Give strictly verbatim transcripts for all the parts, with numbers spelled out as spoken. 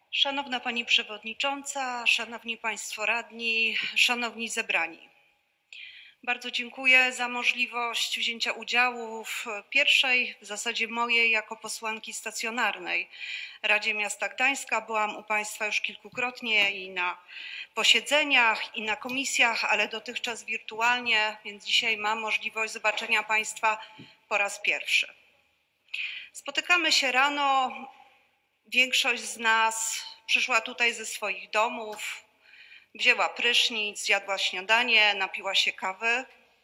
Szanowna Pani Przewodnicząca, Szanowni Państwo Radni, Szanowni Zebrani. Bardzo dziękuję za możliwość wzięcia udziału w pierwszej, w zasadzie mojej jako posłanki stacjonarnej Radzie Miasta Gdańska. Byłam u Państwa już kilkukrotnie i na posiedzeniach, i na komisjach, ale dotychczas wirtualnie, więc dzisiaj mam możliwość zobaczenia Państwa po raz pierwszy. Spotykamy się rano. Większość z nas przyszła tutaj ze swoich domów, wzięła prysznic, zjadła śniadanie, napiła się kawy.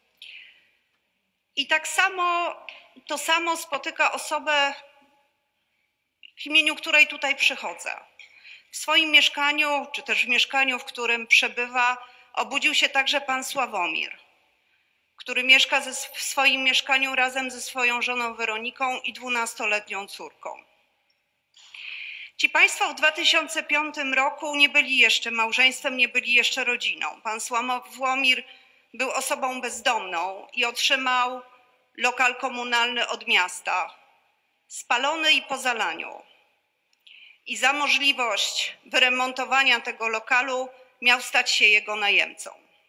I tak samo, to samo spotyka osobę, w imieniu której tutaj przychodzę. W swoim mieszkaniu, czy też w mieszkaniu, w którym przebywa, obudził się także pan Sławomir, który mieszka ze, w swoim mieszkaniu razem ze swoją żoną Weroniką i dwunastoletnią córką. Ci Państwo w dwa tysiące piątym roku nie byli jeszcze małżeństwem, nie byli jeszcze rodziną. Pan Sławomir był osobą bezdomną i otrzymał lokal komunalny od miasta, spalony i po zalaniu. I za możliwość wyremontowania tego lokalu miał stać się jego najemcą.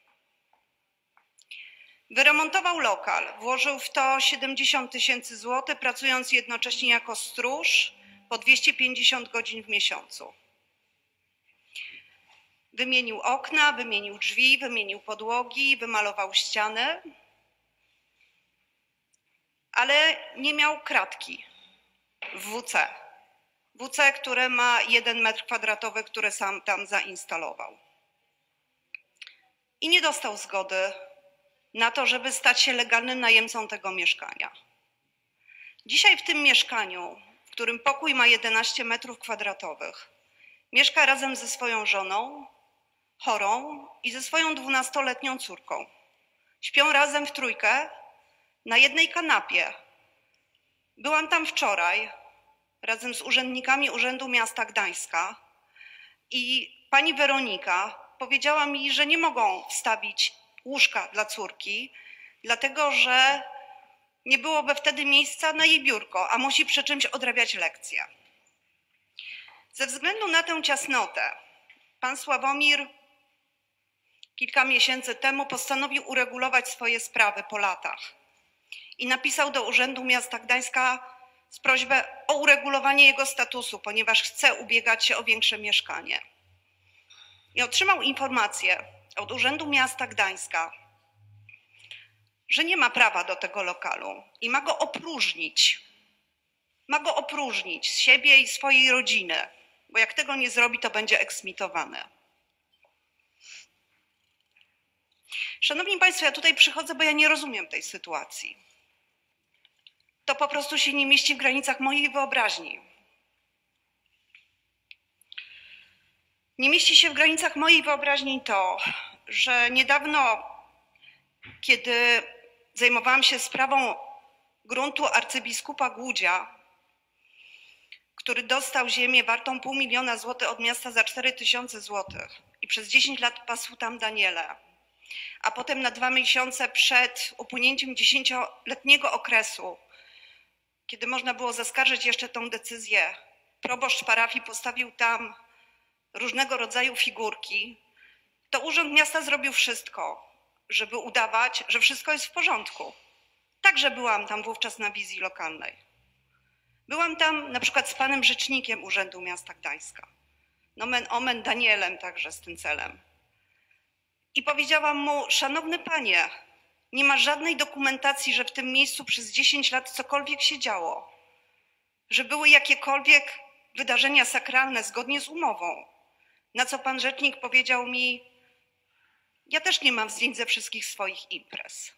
Wyremontował lokal, włożył w to siedemdziesiąt tysięcy złotych, pracując jednocześnie jako stróż po dwieście pięćdziesiąt godzin w miesiącu. Wymienił okna, wymienił drzwi, wymienił podłogi, wymalował ściany, ale nie miał kratki w W C. W C, które ma jeden metr kwadratowy, które sam tam zainstalował. I nie dostał zgody na to, żeby stać się legalnym najemcą tego mieszkania. Dzisiaj w tym mieszkaniu, w którym pokój ma jedenaście metrów kwadratowych, mieszka razem ze swoją żoną, chorą i ze swoją dwunastoletnią córką. Śpią razem w trójkę na jednej kanapie. Byłam tam wczoraj razem z urzędnikami Urzędu Miasta Gdańska i pani Weronika powiedziała mi, że nie mogą wstawić łóżka dla córki, dlatego że nie byłoby wtedy miejsca na jej biurko, a musi przy czymś odrabiać lekcje. Ze względu na tę ciasnotę pan Sławomir kilka miesięcy temu postanowił uregulować swoje sprawy po latach i napisał do Urzędu Miasta Gdańska z prośbą o uregulowanie jego statusu, ponieważ chce ubiegać się o większe mieszkanie. I otrzymał informację od Urzędu Miasta Gdańska, że nie ma prawa do tego lokalu i ma go opróżnić. Ma go opróżnić z siebie i swojej rodziny, bo jak tego nie zrobi, to będzie eksmitowany. Szanowni Państwo, ja tutaj przychodzę, bo ja nie rozumiem tej sytuacji. To po prostu się nie mieści w granicach mojej wyobraźni. Nie mieści się w granicach mojej wyobraźni to, że niedawno, kiedy zajmowałam się sprawą gruntu arcybiskupa Głódzia, który dostał ziemię wartą pół miliona złotych od miasta za cztery tysiące złotych i przez dziesięć lat pasł tam Daniele, a potem na dwa miesiące przed upłynięciem dziesięcioletniego okresu, kiedy można było zaskarżyć jeszcze tą decyzję, proboszcz parafii postawił tam różnego rodzaju figurki, to Urząd Miasta zrobił wszystko, żeby udawać, że wszystko jest w porządku. Także byłam tam wówczas na wizji lokalnej. Byłam tam na przykład z panem rzecznikiem Urzędu Miasta Gdańska, nomen omen Danielem także z tym celem. I powiedziałam mu: szanowny panie, nie ma żadnej dokumentacji, że w tym miejscu przez dziesięć lat cokolwiek się działo, że były jakiekolwiek wydarzenia sakralne zgodnie z umową. Na co pan rzecznik powiedział mi: ja też nie mam zdjęć ze wszystkich swoich imprez.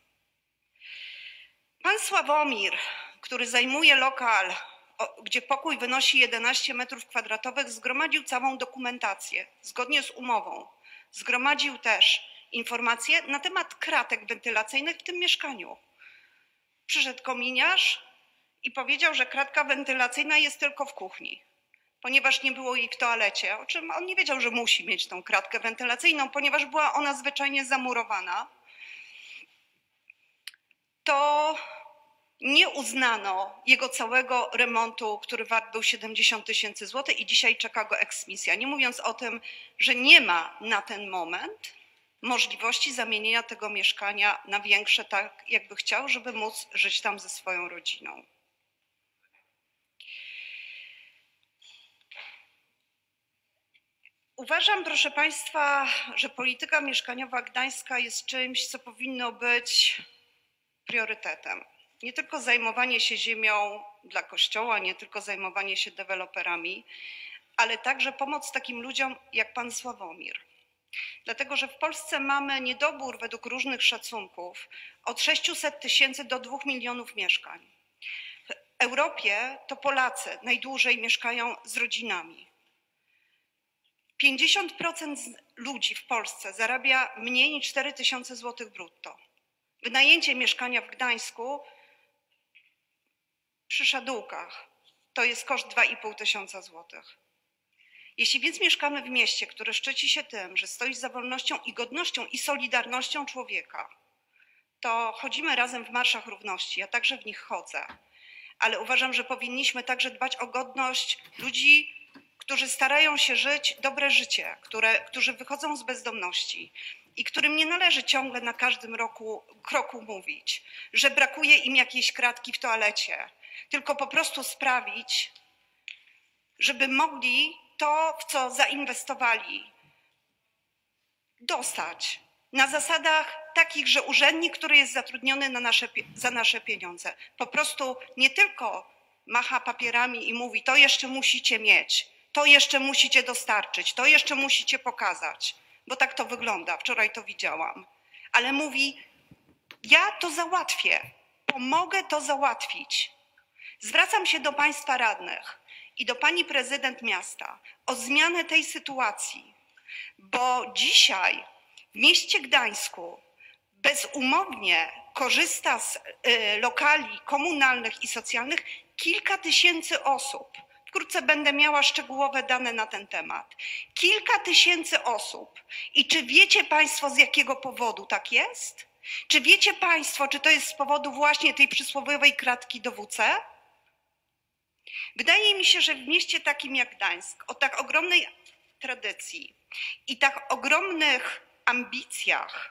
Pan Sławomir, który zajmuje lokal, gdzie pokój wynosi jedenaście metrów kwadratowych, zgromadził całą dokumentację zgodnie z umową. Zgromadził też informacje na temat kratek wentylacyjnych w tym mieszkaniu. Przyszedł kominiarz i powiedział, że kratka wentylacyjna jest tylko w kuchni, ponieważ nie było jej w toalecie, o czym on nie wiedział, że musi mieć tą kratkę wentylacyjną, ponieważ była ona zwyczajnie zamurowana. To Nie uznano jego całego remontu, który wart był siedemdziesiąt tysięcy złotych i dzisiaj czeka go eksmisja. Nie mówiąc o tym, że nie ma na ten moment możliwości zamienienia tego mieszkania na większe, tak jakby chciał, żeby móc żyć tam ze swoją rodziną. Uważam, proszę Państwa, że polityka mieszkaniowa Gdańska jest czymś, co powinno być priorytetem. Nie tylko zajmowanie się ziemią dla Kościoła, nie tylko zajmowanie się deweloperami, ale także pomoc takim ludziom jak pan Sławomir. Dlatego, że w Polsce mamy niedobór według różnych szacunków od sześciuset tysięcy do dwóch milionów mieszkań. W Europie to Polacy najdłużej mieszkają z rodzinami. pięćdziesiąt procent ludzi w Polsce zarabia mniej niż cztery tysiące złotych brutto. Wynajęcie mieszkania w Gdańsku przy Szadółkach to jest koszt dwa i pół tysiąca złotych. Jeśli więc mieszkamy w mieście, które szczyci się tym, że stoi za wolnością i godnością i solidarnością człowieka, to chodzimy razem w marszach równości, ja także w nich chodzę, ale uważam, że powinniśmy także dbać o godność ludzi, którzy starają się żyć dobre życie, które, którzy wychodzą z bezdomności i którym nie należy ciągle na każdym roku, kroku mówić, że brakuje im jakiejś kratki w toalecie, tylko po prostu sprawić, żeby mogli to, w co zainwestowali, dostać na zasadach takich, że urzędnik, który jest zatrudniony na nasze, za nasze pieniądze, po prostu nie tylko macha papierami i mówi, to jeszcze musicie mieć, to jeszcze musicie dostarczyć, to jeszcze musicie pokazać, bo tak to wygląda, wczoraj to widziałam, ale mówi, ja to załatwię, pomogę to załatwić. Zwracam się do Państwa radnych i do Pani Prezydent Miasta o zmianę tej sytuacji, bo dzisiaj w mieście Gdańsku bezumownie korzysta z lokali komunalnych i socjalnych kilka tysięcy osób. Wkrótce będę miała szczegółowe dane na ten temat. Kilka tysięcy osób. I czy wiecie Państwo, z jakiego powodu tak jest? Czy wiecie Państwo, czy to jest z powodu właśnie tej przysłowiowej kratki do W C? Wydaje mi się, że w mieście takim jak Gdańsk, o tak ogromnej tradycji i tak ogromnych ambicjach,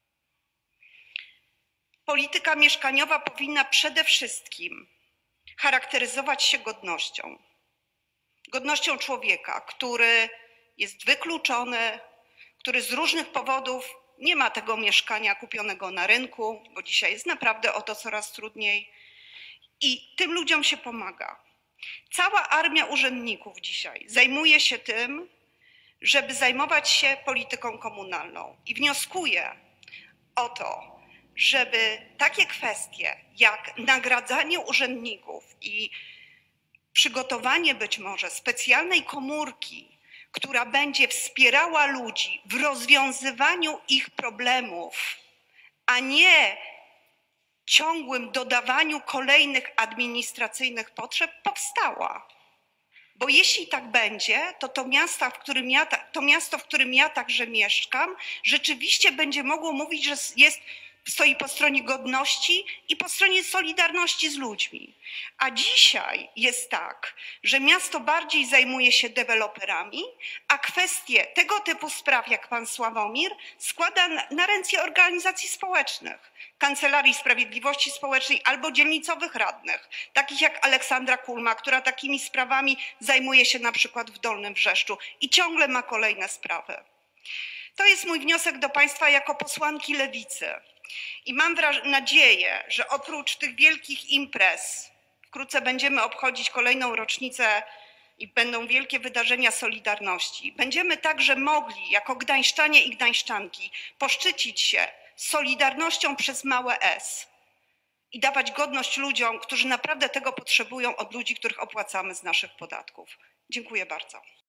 polityka mieszkaniowa powinna przede wszystkim charakteryzować się godnością. Godnością człowieka, który jest wykluczony, który z różnych powodów nie ma tego mieszkania kupionego na rynku, bo dzisiaj jest naprawdę o to coraz trudniej i tym ludziom się pomaga. Cała armia urzędników dzisiaj zajmuje się tym, żeby zajmować się polityką komunalną i wnioskuję o to, żeby takie kwestie jak nagradzanie urzędników i przygotowanie być może specjalnej komórki, która będzie wspierała ludzi w rozwiązywaniu ich problemów, a nie ciągłym dodawaniu kolejnych administracyjnych potrzeb, powstała. Bo jeśli tak będzie, to to, miasta, w którym ja, to miasto, w którym ja także mieszkam, rzeczywiście będzie mogło mówić, że jest, stoi po stronie godności i po stronie solidarności z ludźmi. A dzisiaj jest tak, że miasto bardziej zajmuje się deweloperami, a kwestie tego typu spraw, jak pan Sławomir, składa na ręce organizacji społecznych, Kancelarii Sprawiedliwości Społecznej albo dzielnicowych radnych, takich jak Aleksandra Kulma, która takimi sprawami zajmuje się na przykład w Dolnym Wrzeszczu i ciągle ma kolejne sprawy. To jest mój wniosek do Państwa jako posłanki Lewicy. I mam nadzieję, że oprócz tych wielkich imprez, wkrótce będziemy obchodzić kolejną rocznicę i będą wielkie wydarzenia Solidarności, będziemy także mogli jako gdańszczanie i gdańszczanki poszczycić się solidarnością przez małe S i dawać godność ludziom, którzy naprawdę tego potrzebują od ludzi, których opłacamy z naszych podatków. Dziękuję bardzo.